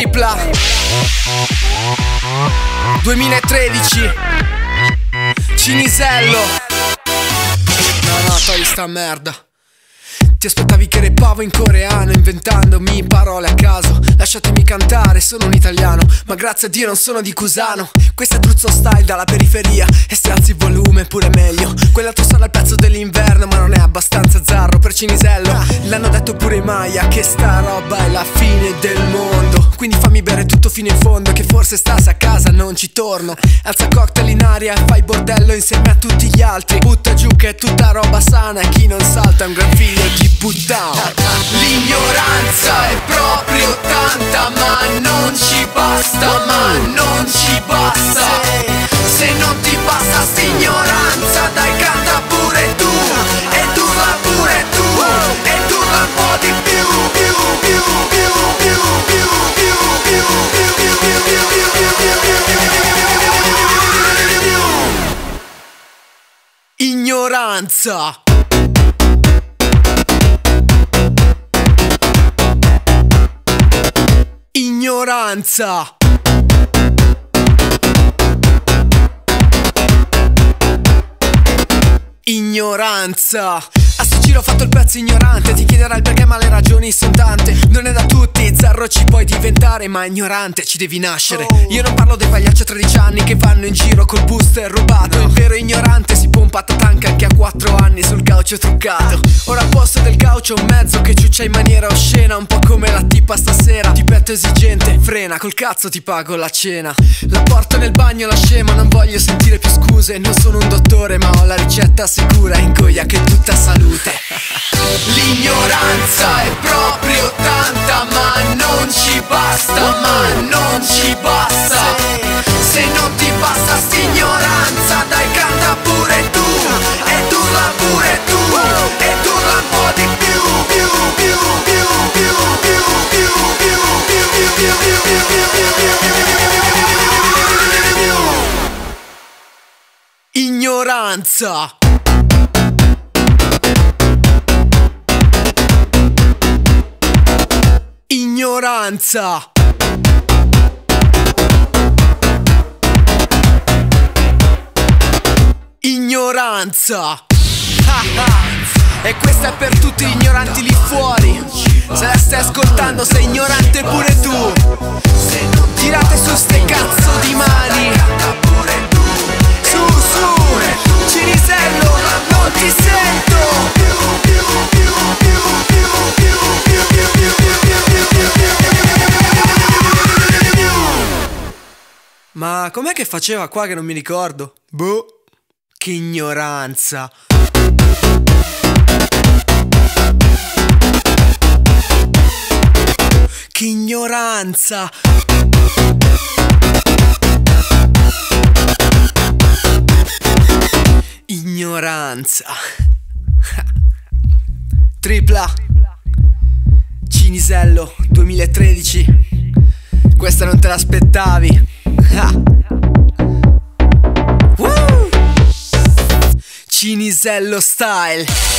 Tripla 2013 Cinisello. No, togli sta merda. Ti aspettavi che rappavo in coreano, inventandomi parole a caso. Lasciatemi cantare, sono un italiano, ma grazie a Dio non sono di Cusano. Questo è Truzzo Style dalla periferia, e se alzi il volume pure meglio. Quell'altro sarà il pezzo dell'inverno, ma non è abbastanza zarro per Cinisello. L'hanno detto pure i Maya che sta roba è la fine del mondo. Quindi fammi bere tutto fino in fondo, che forse stasera a casa non ci torno. Alza cocktail in aria e fai bordello insieme a tutti gli altri. Butta giù che è tutta roba sana, e chi non salta è un gran figlio di puttana. L'ignoranza è proprio tanta, ma non ci basta, ma non ci basta. Se non ti basta sta ignoranza, dai canta pure tu, e urla pure tu, e urla un po' di più. Ignoranza. Ignoranza. Ignoranza. A sto giro ho fatto il pezzo ignorante. Ti chiederai il perché ma le ragioni sono tante. Non è da tutti, zero ci puoi diventare, ma ignorante ci devi nascere. Io non parlo dei pagliacci a 13 anni che vanno in giro col booster rubato. Il vero ignorante si pompa tatanca anche a 4 anni sul caucio truccato. Ora al posto del caucio un mezzo che ciuccia in maniera oscena, un po' come la tipa stasera. Ti petto esigente, frena, col cazzo ti pago la cena. La porto nel bagno la scema, non voglio sentire più scuse. Non sono un dottore ma ho la ricetta sicura, ingoia che è tutta salute. L'ignoranza è proprio tanta, ma non ci basta, ma non ci basta. Se non ti basta sta ignoranza, dai canta pure tu, e urla pure tu, e urla un po' di più. Ignoranza. Ignoranza. Ignoranza. E questa è per tutti gli ignoranti lì fuori. Se la stai ascoltando sei ignorante pure tu. Tirate su ste cazzo di mani. Su, Cinisello, non ti sento. Ma com'è che faceva qua che non mi ricordo? Boh, che ignoranza. Che ignoranza. Ignoranza. Tripla Cinisello 2013. Questa non te l'aspettavi. Cinisello Style.